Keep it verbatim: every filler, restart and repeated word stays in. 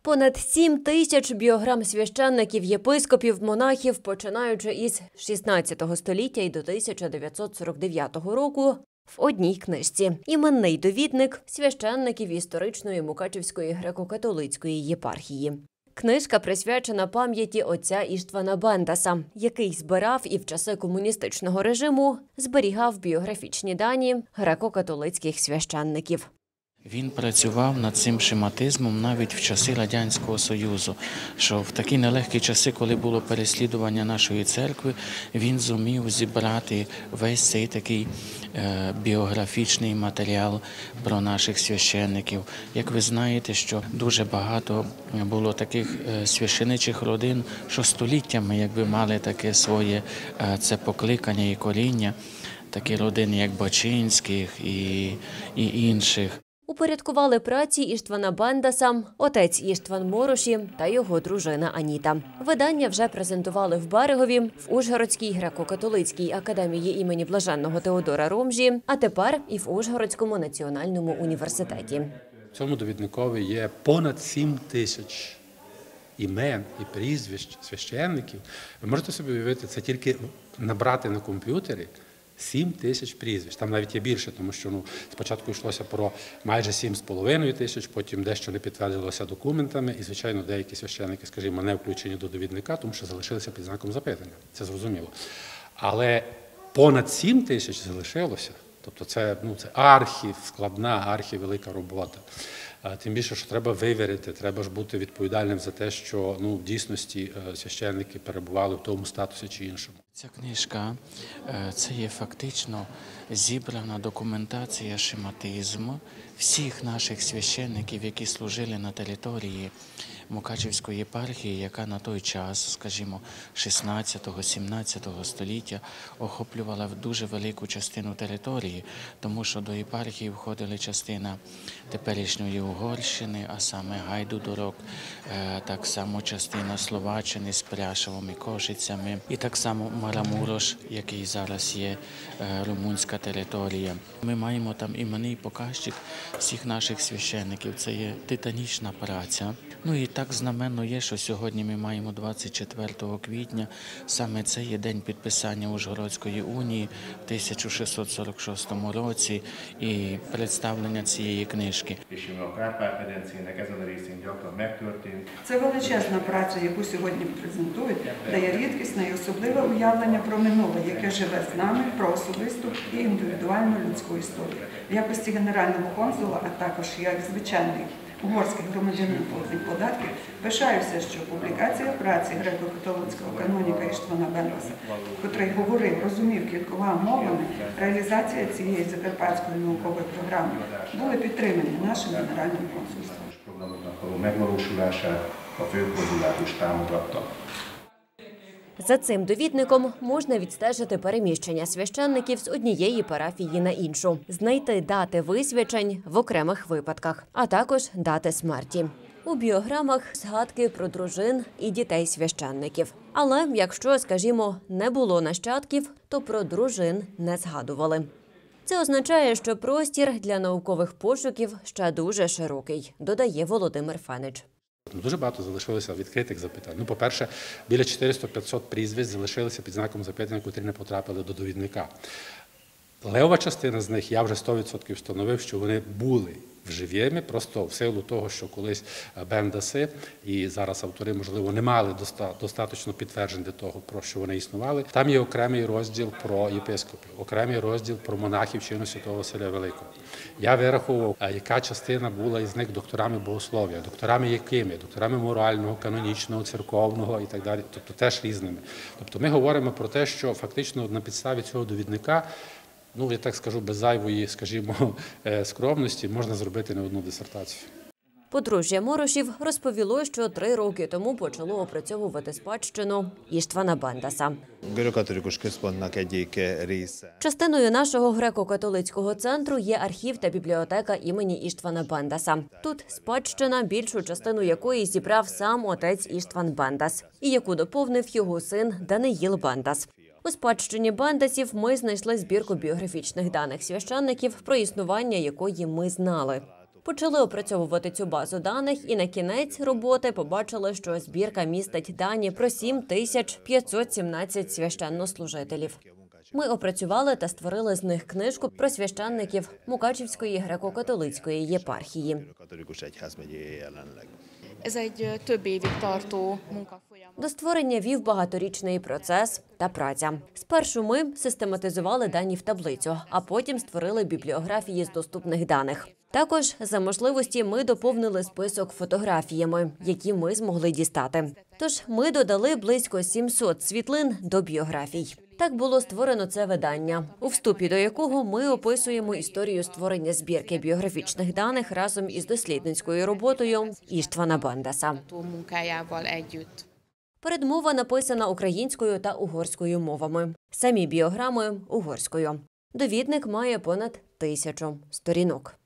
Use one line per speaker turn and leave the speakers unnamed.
Понад сім тисяч біограм священників, єпископів, монахів, починаючи із шістнадцятого століття і до тисяча дев'ятсот сорок дев'ятого року, в одній книжці. Іменний довідник священників історичної Мукачівської греко-католицької єпархії. Книжка присвячена пам'яті отця Іштвана Бендаса, який збирав і в часи комуністичного режиму зберігав біографічні дані греко-католицьких священників.
Він працював над цим шематизмом навіть в часи Радянського Союзу, що в такі нелегкі часи, коли було переслідування нашої церкви, він зумів зібрати весь цей такий е, біографічний матеріал про наших священників. Як ви знаєте, що дуже багато було таких е, священичих родин, що століттями якби мали таке своє е, це покликання і коріння, такі родини, як Бачинських і, і інших.
Упорядкували праці Іштвана Бендаса, отець Іштван Мороші та його дружина Аніта. Видання вже презентували в Берегові, в Ужгородській греко-католицькій академії імені Блаженного Теодора Ромжі, а тепер і в Ужгородському національному університеті.
В цьому довідникові є понад сім тисяч імен і прізвищ священників. Ви можете собі уявити, це тільки набрати на комп'ютері сім тисяч прізвищ. Там навіть є більше, тому що ну, спочатку йшлося про майже сім з половиною тисяч, потім дещо не підтвердилося документами, і, звичайно, деякі священники, скажімо, не включені до довідника, тому що залишилися під знаком запитання. Це зрозуміло. Але понад сім тисяч залишилося. Тобто це, ну, це архів, складна, архівелика робота. Тим більше, що треба вивірити, треба ж бути відповідальним за те, що ну, в дійсності священники перебували в тому статусі чи іншому.
Ця книжка – це є фактично зібрана документація шематизму всіх наших священників, які служили на території Мукачівської єпархії, яка на той час, скажімо, шістнадцятого-сімнадцятого століття охоплювала дуже велику частину території, тому що до єпархії входили частина теперішньої Угорщини, а саме Гайдудорок, так само частина Словаччини з Пряшевом і Кошицями, і так само Марамурош, який зараз є румунська територія. Ми маємо там іменний показчик всіх наших священників. Це є титанічна праця. Ну і так знаменно є, що сьогодні ми маємо двадцять четвертого квітня, саме це є день підписання Ужгородської унії в тисяча шістсот сорок шостому році і представлення цієї книжки.
Це величезна праця, яку сьогодні презентують, дає рідкісне і особливе уявлення про минуле, яке живе з нами, про особисту і індивідуальну людську історію. В якості генерального консула, а також як звичайний угорський громадянин платник податків, пишаюся, що публікація праці греко-католицького каноніка Іштвана Бендаса, котрий говорив, розумів кількома мовами, реалізація цієї закарпатської наукової програми були підтримані нашим генеральним консульством.
За цим довідником можна відстежити переміщення священників з однієї парафії на іншу, знайти дати висвячень в окремих випадках, а також дати смерті. У біограмах згадки про дружин і дітей священників. Але якщо, скажімо, не було нащадків, то про дружин не згадували. Це означає, що простір для наукових пошуків ще дуже широкий, додає Володимир Фенич.
Дуже багато залишилося відкритих запитань. Ну, по-перше, біля чотириста-п'ятсот прізвищ залишилися під знаком запитання, котрі не потрапили до довідника. Левова частина з них, я вже сто відсотків встановив, що вони були вживими, просто в силу того, що колись Бендаси і зараз автори, можливо, не мали достатньо підтверджень для того, про що вони існували. Там є окремий розділ про єпископів, окремий розділ про монахів чину Святого Василя Великого. Я вирахував, яка частина була із них докторами богослов'я, докторами якими, докторами морального, канонічного, церковного і так далі, тобто теж різними. Тобто ми говоримо про те, що фактично на підставі цього довідника, ну, я так скажу, без зайвої, скажімо, скромності, можна зробити не одну дисертацію.
Подружжя Морошів розповіло, що три роки тому почало опрацьовувати спадщину Іштвана Бендаса. Частиною нашого греко-католицького центру є архів та бібліотека імені Іштвана Бендаса. Тут спадщина, більшу частину якої зібрав сам отець Іштван Бендас, і яку доповнив його син Даниїл Бендас. У спадщині Бендасів ми знайшли збірку біографічних даних священників, про існування якої ми знали. Почали опрацьовувати цю базу даних і на кінець роботи побачили, що збірка містить дані про сім тисяч п'ятсот сімнадцять священнослужителів. Ми опрацювали та створили з них книжку про священників Мукачівської греко-католицької єпархії.
Ez egy több évig tartó munkafolyam.
До створення вів багаторічний процес та праця. Спершу ми систематизували дані в таблицю, а потім створили бібліографії з доступних даних. Також за можливості ми доповнили список фотографіями, які ми змогли дістати. Тож ми додали близько сімсот світлин до біографій. Так було створено це видання, у вступі до якого ми описуємо історію створення збірки біографічних даних разом із дослідницькою роботою Іштвана Бандаса.
Munkájával együtt.
Передмова написана українською та угорською мовами. Самі біограми – угорською. Довідник має понад тисячу сторінок.